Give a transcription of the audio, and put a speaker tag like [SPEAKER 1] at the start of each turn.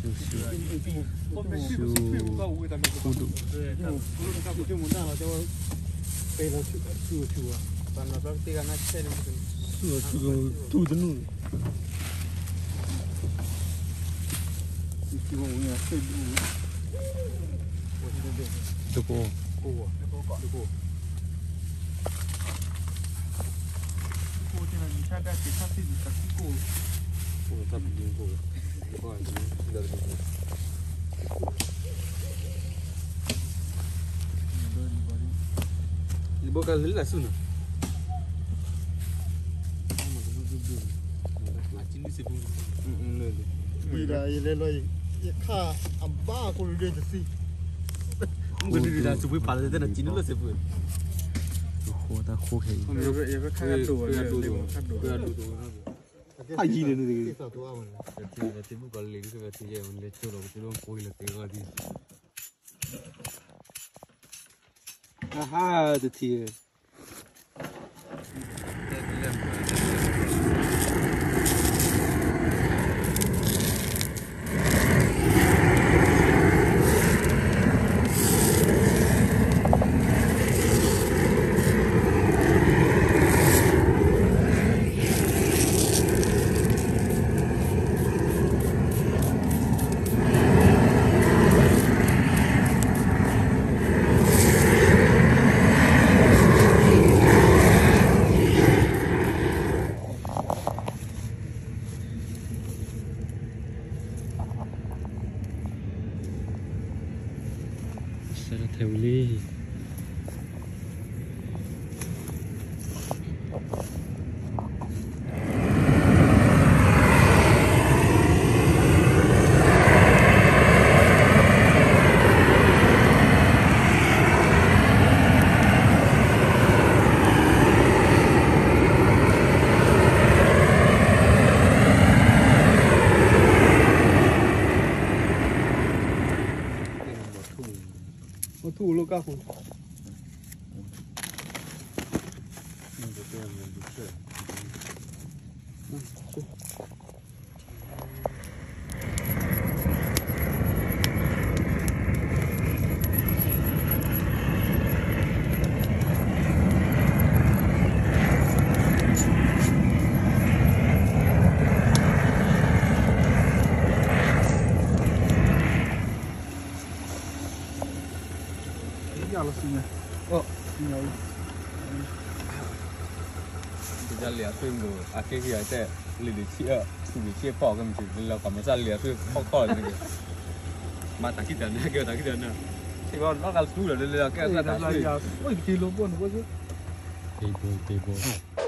[SPEAKER 1] Bukan lelah sana.
[SPEAKER 2] Bila ile loi ka amba ko le de si.
[SPEAKER 1] Mungkin dia dah cuba pada dia nak cina lah sebab.
[SPEAKER 3] Khô khay.
[SPEAKER 1] Haji ni dia.
[SPEAKER 2] Satu aman.
[SPEAKER 1] Nanti bukan lagi sebab dia yang lecur lah, kita orang koi lah tengok dia. Aha, tu dia.
[SPEAKER 3] Sẽ theo ly.
[SPEAKER 2] Thu lo ka fu. Ya lo sini. Oh, sini aja.
[SPEAKER 1] Kita lihat tu dulu. Akhirnya kita lihat siapa, siapa pak kan macam ni. Kalau kami saya lihat tu kau ni. Mata kita ni, kita ni. Sebab orang kalau sudah lihat kita tak.
[SPEAKER 2] Oh, kilo pun, apa tu?
[SPEAKER 3] Table.